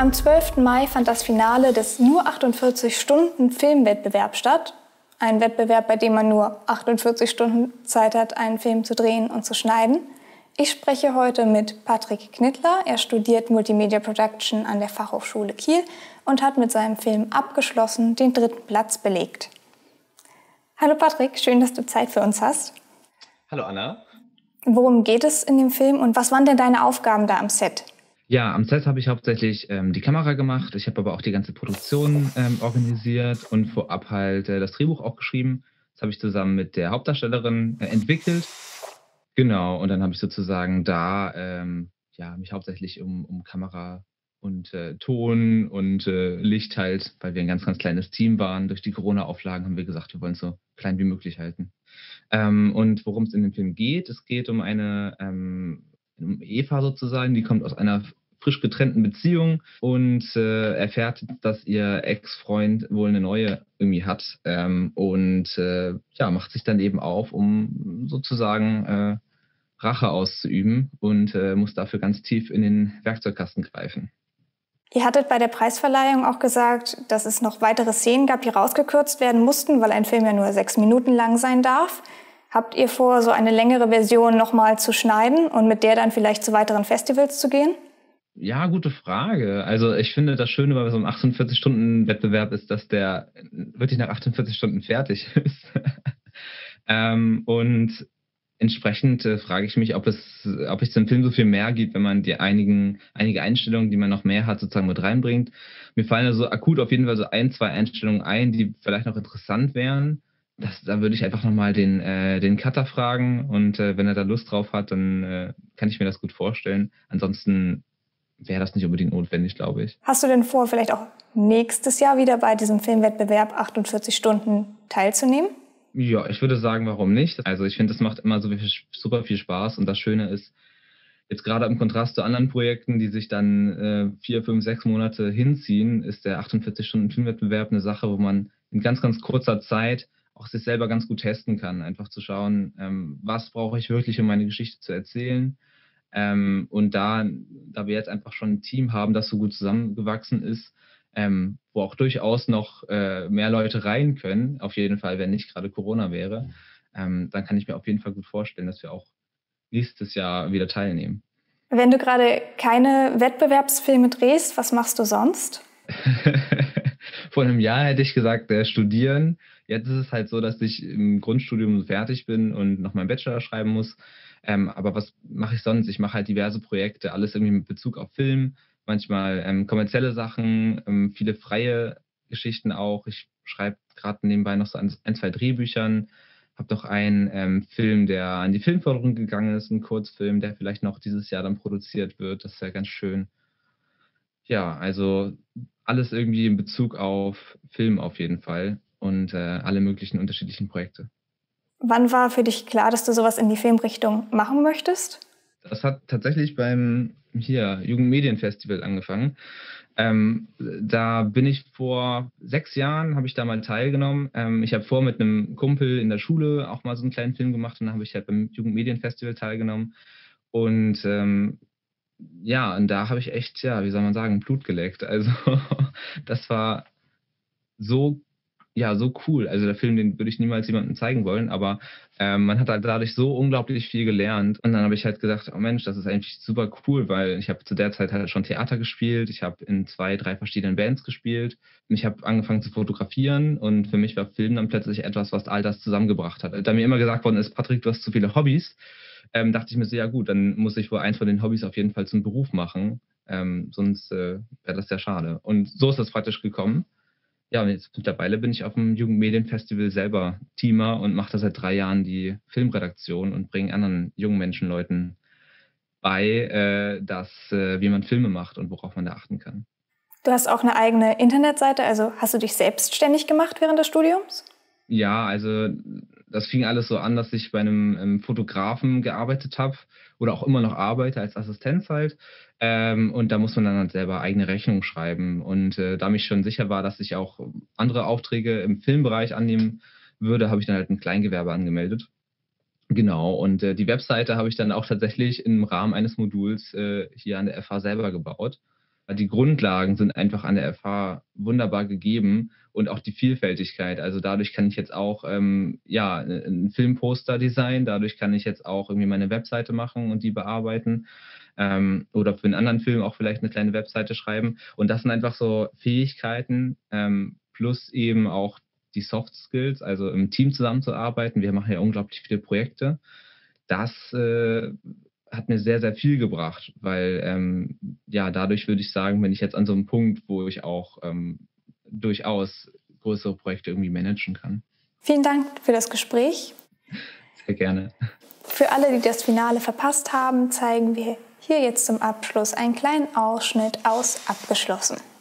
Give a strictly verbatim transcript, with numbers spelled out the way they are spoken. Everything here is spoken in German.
Am zwölften Mai fand das Finale des nur achtundvierzig Stunden Filmwettbewerbs statt. Ein Wettbewerb, bei dem man nur achtundvierzig Stunden Zeit hat, einen Film zu drehen und zu schneiden. Ich spreche heute mit Patrick Knittler. Er studiert Multimedia Production an der Fachhochschule Kiel und hat mit seinem Film Abgeschlossen den dritten Platz belegt. Hallo Patrick, schön, dass du Zeit für uns hast. Hallo Anna. Worum geht es in dem Film und was waren denn deine Aufgaben da am Set? Ja, am Set habe ich hauptsächlich ähm, die Kamera gemacht. Ich habe aber auch die ganze Produktion ähm, organisiert und vorab halt äh, das Drehbuch auch geschrieben. Das habe ich zusammen mit der Hauptdarstellerin äh, entwickelt. Genau, und dann habe ich sozusagen da ähm, ja, mich hauptsächlich um, um Kamera und äh, Ton und äh, Licht halt, weil wir ein ganz, ganz kleines Team waren. Durch die Corona-Auflagen haben wir gesagt, wir wollen es so klein wie möglich halten. Ähm, und worum es in dem Film geht, es geht um eine ähm, um Eva sozusagen, die kommt aus einer frisch getrennten Beziehung und äh, erfährt, dass ihr Ex-Freund wohl eine neue irgendwie hat ähm, und äh, ja, macht sich dann eben auf, um sozusagen äh, Rache auszuüben und äh, muss dafür ganz tief in den Werkzeugkasten greifen. Ihr hattet bei der Preisverleihung auch gesagt, dass es noch weitere Szenen gab, die rausgekürzt werden mussten, weil ein Film ja nur sechs Minuten lang sein darf. Habt ihr vor, so eine längere Version nochmal zu schneiden und mit der dann vielleicht zu weiteren Festivals zu gehen? Ja, gute Frage. Also ich finde, das Schöne bei so einem achtundvierzig-Stunden-Wettbewerb ist, dass der wirklich nach achtundvierzig Stunden fertig ist. ähm, und entsprechend äh, frage ich mich, ob es, ob es dem Film so viel mehr gibt, wenn man die einigen, einige Einstellungen, die man noch mehr hat, sozusagen mit reinbringt. Mir fallen also akut auf jeden Fall so ein, zwei Einstellungen ein, die vielleicht noch interessant wären. Das, da würde ich einfach nochmal den, äh, den Cutter fragen und äh, wenn er da Lust drauf hat, dann äh, kann ich mir das gut vorstellen. Ansonsten wäre das nicht unbedingt notwendig, glaube ich. Hast du denn vor, vielleicht auch nächstes Jahr wieder bei diesem Filmwettbewerb achtundvierzig Stunden teilzunehmen? Ja, ich würde sagen, warum nicht? Also ich finde, das macht immer so viel, super viel Spaß und das Schöne ist, jetzt gerade im Kontrast zu anderen Projekten, die sich dann äh, vier, fünf, sechs Monate hinziehen, ist der achtundvierzig-Stunden-Filmwettbewerb eine Sache, wo man in ganz, ganz kurzer Zeit auch sich selber ganz gut testen kann. Einfach zu schauen, ähm, was brauche ich wirklich, um meine Geschichte zu erzählen. Ähm, und da, da wir jetzt einfach schon ein Team haben, das so gut zusammengewachsen ist, ähm, wo auch durchaus noch äh, mehr Leute rein können, auf jeden Fall, wenn nicht gerade Corona wäre, ähm, dann kann ich mir auf jeden Fall gut vorstellen, dass wir auch nächstes Jahr wieder teilnehmen. Wenn du gerade keine Wettbewerbsfilme drehst, was machst du sonst? Vor einem Jahr hätte ich gesagt, äh, studieren. Jetzt ist es halt so, dass ich im Grundstudium fertig bin und noch meinen Bachelor schreiben muss. Ähm, aber was mache ich sonst? Ich mache halt diverse Projekte, alles irgendwie mit Bezug auf Film, manchmal ähm, kommerzielle Sachen, ähm, viele freie Geschichten auch. Ich schreibe gerade nebenbei noch so ein, ein zwei Drehbüchern, habe noch einen ähm, Film, der an die Filmförderung gegangen ist, ein Kurzfilm, der vielleicht noch dieses Jahr dann produziert wird. Das ist ja ganz schön. Ja, also alles irgendwie in Bezug auf Film auf jeden Fall und äh, alle möglichen unterschiedlichen Projekte. Wann war für dich klar, dass du sowas in die Filmrichtung machen möchtest? Das hat tatsächlich beim hier Jugendmedienfestival angefangen. Ähm, da bin ich vor sechs Jahren, habe ich da mal teilgenommen. Ähm, ich habe vor mit einem Kumpel in der Schule auch mal so einen kleinen Film gemacht und dann habe ich halt beim Jugendmedienfestival teilgenommen. Und ähm, ja, und da habe ich echt, ja, wie soll man sagen, Blut geleckt. Also das war so, ja, so cool. Also der Film, den würde ich niemals jemandem zeigen wollen, aber ähm, man hat halt dadurch so unglaublich viel gelernt. Und dann habe ich halt gedacht, oh Mensch, das ist eigentlich super cool, weil ich habe zu der Zeit halt schon Theater gespielt, ich habe in zwei, drei verschiedenen Bands gespielt. Und ich habe angefangen zu fotografieren und für mich war Film dann plötzlich etwas, was all das zusammengebracht hat. Da mir immer gesagt worden ist, Patrick, du hast zu viele Hobbys, ähm, dachte ich mir so, ja gut, dann muss ich wohl eins von den Hobbys auf jeden Fall zum Beruf machen, ähm, sonst äh, wäre das ja schade. Und so ist das praktisch gekommen. Ja, und jetzt mittlerweile bin ich auf dem Jugendmedienfestival selber Teamer und mache da seit drei Jahren die Filmredaktion und bringe anderen jungen Menschen, Leuten bei, äh, dass, äh, wie man Filme macht und worauf man da achten kann. Du hast auch eine eigene Internetseite, also hast du dich selbstständig gemacht während des Studiums? Ja, also das fing alles so an, dass ich bei einem ähm, Fotografen gearbeitet habe oder auch immer noch arbeite als Assistenz halt. Ähm, und da muss man dann halt selber eigene Rechnung schreiben. Und äh, da mich schon sicher war, dass ich auch andere Aufträge im Filmbereich annehmen würde, habe ich dann halt ein Kleingewerbe angemeldet. Genau, und äh, die Webseite habe ich dann auch tatsächlich im Rahmen eines Moduls äh, hier an der F H selber gebaut. die Grundlagen sind einfach an der F H wunderbar gegeben und auch die Vielfältigkeit. Also dadurch kann ich jetzt auch ähm, ja, ein Filmposter designen, dadurch kann ich jetzt auch irgendwie meine Webseite machen und die bearbeiten ähm, oder für einen anderen Film auch vielleicht eine kleine Webseite schreiben. Und das sind einfach so Fähigkeiten ähm, plus eben auch die Soft Skills, also im Team zusammenzuarbeiten. Wir machen ja unglaublich viele Projekte. Das äh, hat mir sehr, sehr viel gebracht, weil ähm, ja, dadurch würde ich sagen, bin ich jetzt an so einem Punkt, wo ich auch ähm, durchaus größere Projekte irgendwie managen kann. Vielen Dank für das Gespräch. Sehr gerne. Für alle, die das Finale verpasst haben, zeigen wir hier jetzt zum Abschluss einen kleinen Ausschnitt aus Abgeschlossen.